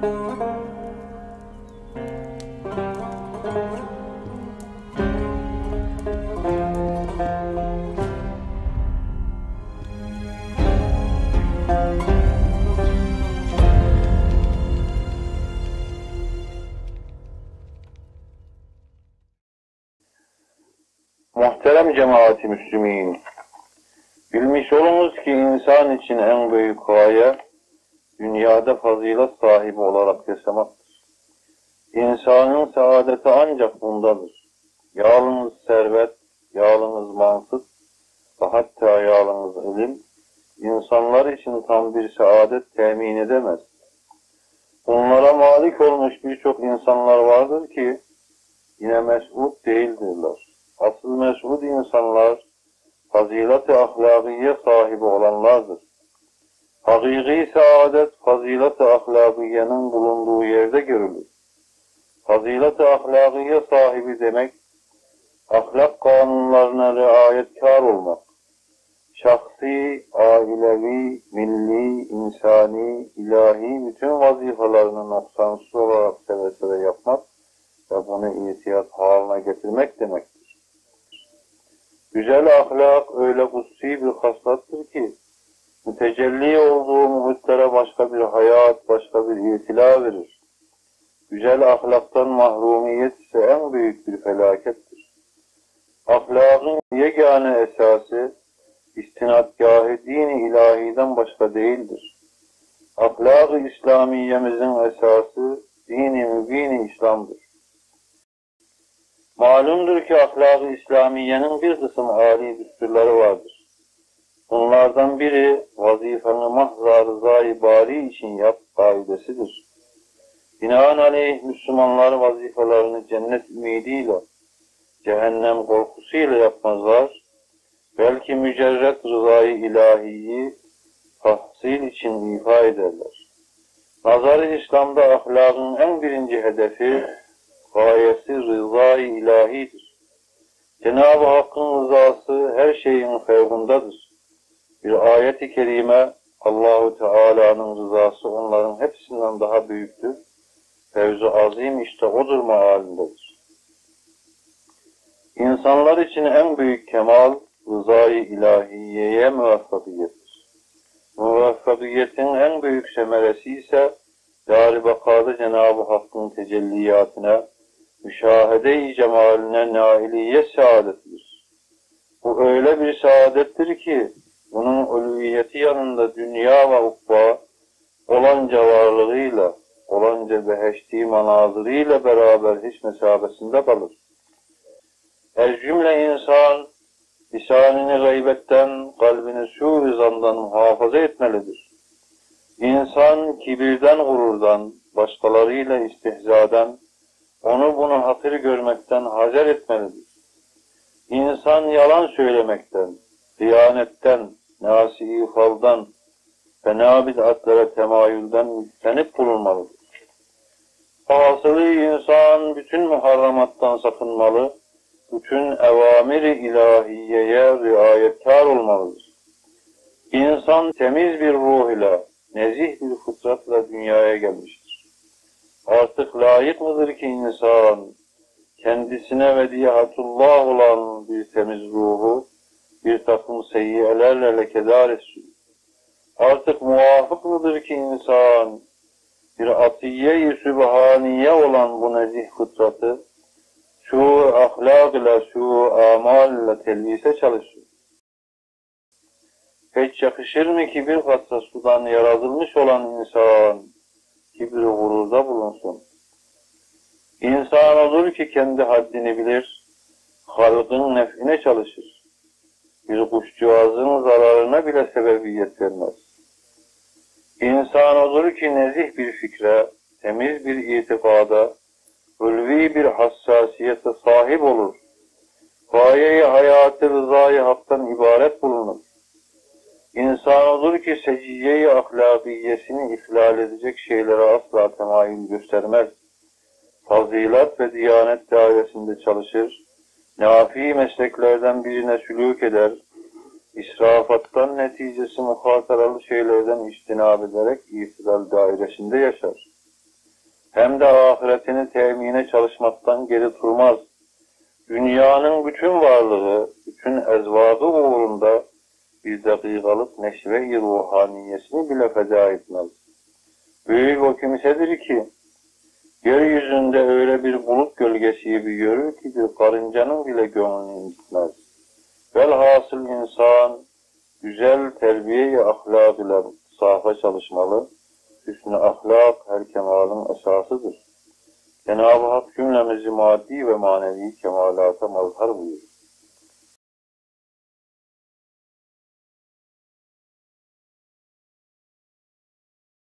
Muhterem cemaat-i Müslümin, bilmiş olunuz ki insan için en büyük gaye, dünyada fazilet sahibi olarak yaşamaktır. İnsanın saadeti ancak bundadır. Yalnız servet, yalnız mansıp ve hatta yalnız ilim, insanlar için tam bir saadet temin edemez. Bunlara malik olmuş birçok insanlar vardır ki, yine mes'ud değildirler. Asıl mes'ud insanlar, fazilet-i ahlakiye sahibi olanlardır. Hakiki saadet, fazilet-i ahlakiyenin bulunduğu yerde görülür. Fazilet-i ahlakiye sahibi demek, ahlak kanunlarına riayetkar olmak, şahsi, ailevi, milli, insani, ilahi bütün vazifelerinin noksansız olarak seve seve yapmak ve bunu ihtiyat haline getirmek demektir. Güzel ahlak öyle kutsi bir haslattır ki, mütecelli olduğu muhitlere başka bir hayat, başka bir itila verir. Güzel ahlaktan mahrumiyet ise en büyük bir felakettir. Ahlakın yegane esası, istinadgâh-ı din-i ilahiden başka değildir. Ahlak-ı İslamiyemizin esası, din-i mübin-i İslam'dır. Malumdur ki ahlak-ı İslamiye'nin bir kısım âli düsturları vardır. Bunlardan biri vazifeni mahzar rızayı bari için yap kaidesidir. Binaenaleyh Müslümanlar vazifelerini cennet ümidiyle, cehennem korkusuyla yapmazlar, belki mücerret rızayı ilahiyi tahsil için ifa ederler. Nazar-ı İslam'da ahlakın en birinci hedefi, gayesi rızayı ilahidir. Cenab-ı Hakk'ın rızası her şeyin fevkundadır. Bir ayet-i kerime, Allahu Teala'nın rızası onların hepsinden daha büyüktür. Fevzu azim işte odur mealindedir. İnsanlar için en büyük kemal, rızayı ilahiyeye muvaffakiyettir. Muvaffakiyetin en büyük semeresi ise, Dar-ı Bekâ'da Cenab-ı Hakk'ın tecelliyatına, müşahede-i cemaline nailiye saadettir. Bu öyle bir saadettir ki, bunun uluviyeti yanında dünya ve ukba, olanca varlığıyla, olanca beheşti manazırıyla beraber hiç mesabesinde kalır. Her cümle insan, lisanını gaybetten, kalbini su-i zandan muhafaza etmelidir. İnsan kibirden, gururdan, başkalarıyla istihzadan, onu bunu hatır görmekten hazer etmelidir. İnsan yalan söylemekten, hıyanetten, nasi-i faldan, fena bid'atlere temayülden müstenip bulunmalıdır. Hasılı insan bütün muharramattan sakınmalı, bütün evamir-i ilahiyeye riayetkar olmalıdır. İnsan temiz bir ruh ile, nezih bir fıtratla dünyaya gelmiştir. Artık layık mıdır ki insan, kendisine vediyatullah olan bir temiz ruhu, bir takım seyyiyelerle lekedar etsin? Artık muvafık mıdır ki insan, bir atiye-i sübhaniye olan bu nezih fıtratı, şu ahlak ile, şu amal ile telbise çalışsın? Hiç yakışır mı ki bir katra sudan yaratılmış olan insan, kibir-i gururda bulunsun? İnsan olur ki kendi haddini bilir, halkın nefine çalışır. Bir kuşcuğazın zararına bile sebebiyet vermez. İnsan olur ki nezih bir fikre, temiz bir itikada, ulvi bir hassasiyete sahip olur. Gaye-i hayatı rızayı haktan ibaret bulunur. İnsan olur ki seciyye-i ahlakiyesini ihlal edecek şeylere asla temayül göstermez. Fazilet ve diyanet dairesinde çalışır, nafi mesleklerden birine sülûk eder, israfattan neticesi muhataralı şeylerden içtinab ederek itidal dairesinde yaşar. temine çalışmaktan geri durmaz. Dünyanın bütün varlığı, bütün ezvadı uğrunda bir dakikalık neşve-i ruhaniyesini bile feda etmez. Büyük o kimsedir ki, yeryüzünde öyle bir bulut gölgesi gibi görür ki bir karıncanın bile gönlünü incitmez. Velhasıl insan güzel terbiye-i ahlak ile safa çalışmalı. Hüsnü ahlak her kemalın esasıdır. Cenab-ı Hak cümlemizi maddi ve manevi kemalata mazhar buyurur.